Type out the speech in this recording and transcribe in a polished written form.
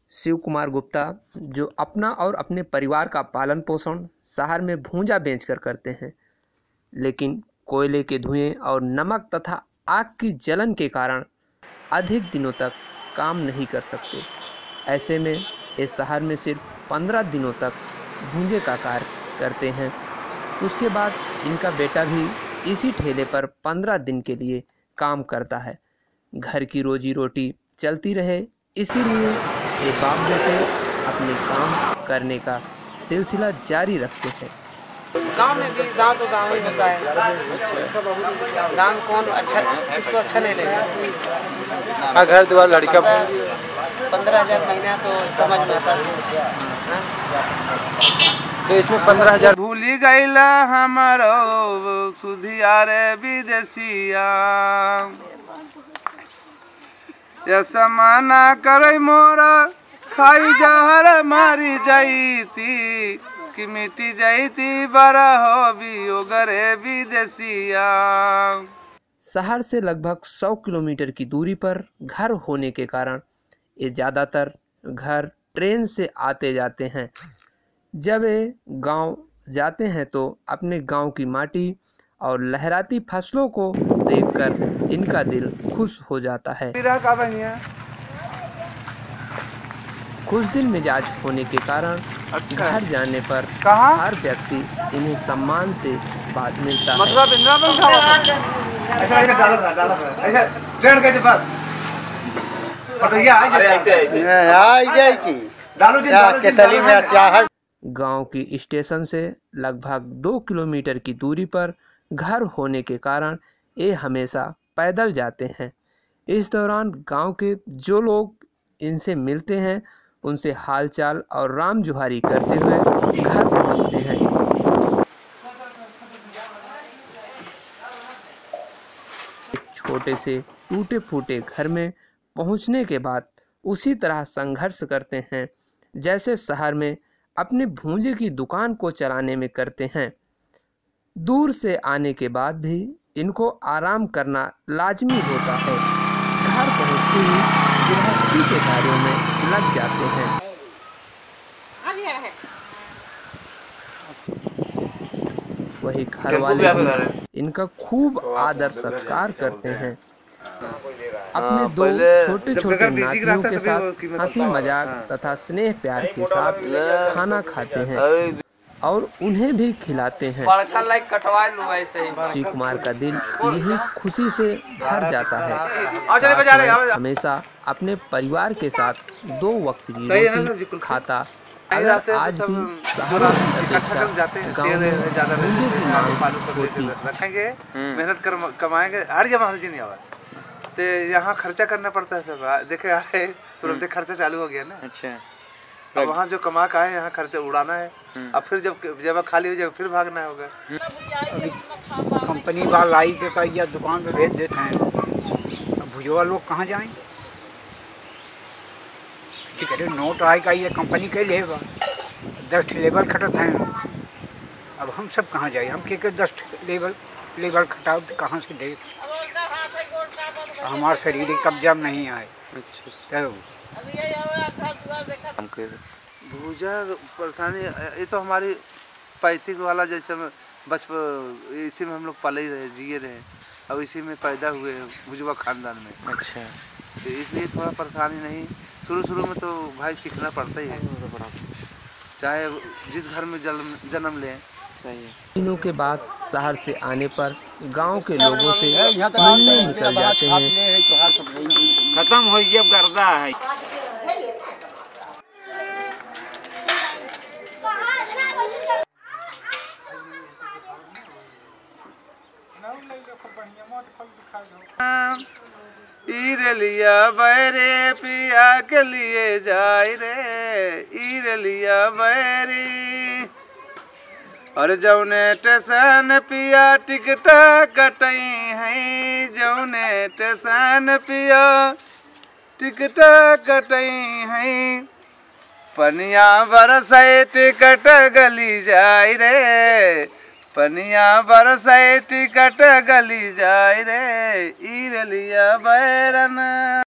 शिव कुमार गुप्ता, जो अपना और अपने परिवार का पालन पोषण शहर में भूंजा बेचकर करते हैं, लेकिन कोयले के धुएं और नमक तथा आग की जलन के कारण अधिक दिनों तक काम नहीं कर सकते। ऐसे में ये शहर में सिर्फ 15 दिनों तक भूंजे का कार्य करते हैं। उसके बाद इनका बेटा भी इसी ठेले पर 15 दिन के लिए काम करता है। घर की रोजी रोटी चलती रहे, इसीलिए ये बाप बेटे अपने काम करने का सिलसिला जारी रखते हैं। गांव में भी, गांव तो गांव ही होता है। गांव कौन अच्छा, किसको अच्छा नहीं लगेगा। घर द्वार लड़का 15,000 महीना तो समझ में आता है। तो इसमें 15,000 भूली गईला हमारो सुधिया रे विदेशिया, या समाना करे मोरा खाई जहर मारी जाईती कि मिटी जाईती बड़ा हो बियोगरे विदेशिया। शहर से लगभग 100 किलोमीटर की दूरी पर घर होने के कारण ये ज़्यादातर घर ट्रेन से आते जाते हैं। जब ये गांव जाते हैं तो अपने गांव की माटी और लहराती फसलों को देखकर इनका दिल खुश हो जाता है। खुश दिल मिजाज होने के कारण घर जाने पर हर व्यक्ति इन्हें सम्मान से बात मिलता है। गांव की स्टेशन से लगभग 2 किलोमीटर की दूरी पर घर होने के कारण ये हमेशा पैदल जाते हैं। इस दौरान गांव के जो लोग इनसे मिलते हैं उनसे हालचाल और राम जुहारी करते हुए घर पहुंचते हैं। एक छोटे से टूटे फूटे घर में पहुंचने के बाद उसी तरह संघर्ष करते हैं जैसे शहर में अपने भूंजे की दुकान को चलाने में करते हैं। दूर से आने के बाद भी इनको आराम करना लाजमी होता है। घर पहुंचते ही गृहस्थी के कार्यों में लग जाते हैं। वही घर वाले भी इनका खूब आदर सत्कार करते हैं। अपने दो छोटे छोटे नातियों के साथ हंसी मजाक तथा स्नेह प्यार के साथ खाना खाते हैं और उन्हें भी खिलाते हैं। शिव कुमार का दिल यही खुशी से भर जाता है। हमेशा अपने परिवार के साथ 2 वक्त की रोटी खाता। अगर आज भी सहारा गाँव में भूंजे की मांग होती, मेहनत कर कमाएंगे हर जगह नहीं आवा तो यहाँ खर्चा करना पड़ता है। सब देखे आए तुरंत खर्चा चालू हो गया ना। अच्छा, अब वहाँ जो कमा का है यहाँ खर्चा उड़ाना है। अब फिर जब खाली हो जाए फिर भागना होगा। कंपनी वाला लाई के या दुकान पे भेज देते हैं। अब भुजवा लोग कहाँ जाएं? नोट आई का ये कंपनी के लिए 10 लेबर खटत हैं। अब हम सब कहाँ जाए? हम के 10 लेबर खटाओ तो कहाँ से दे? हमारा शरीर कब्जा में नहीं आए। अच्छा, भूजा परेशानी ये तो हमारी पैसे वाला जैसे बचपन इसी में हम लोग पले ही रहे, जिए रहे। अब इसी में पैदा हुए भुजवा खानदान में। अच्छा, तो इसलिए थोड़ा परेशानी नहीं। शुरू में तो भाई सीखना पड़ता ही है, चाहे जिस घर में जन्म लें। दिनों के बाद शहर से आने पर गांव के लोगों से मिलने निकल जाते हैं। खत्म हो जब गर्दा है। ईरलिया बैरे पिया के लिए जाए रे, ईरलिया बैरी और जौने टेशन पिया टिकट कटई है, जौने टेशन पिया टिकट कटई है। पनिया बरसै टिकट गली जाए रे, पनिया बरसै टिकट गली जाए रे, ईरलिया बैरन।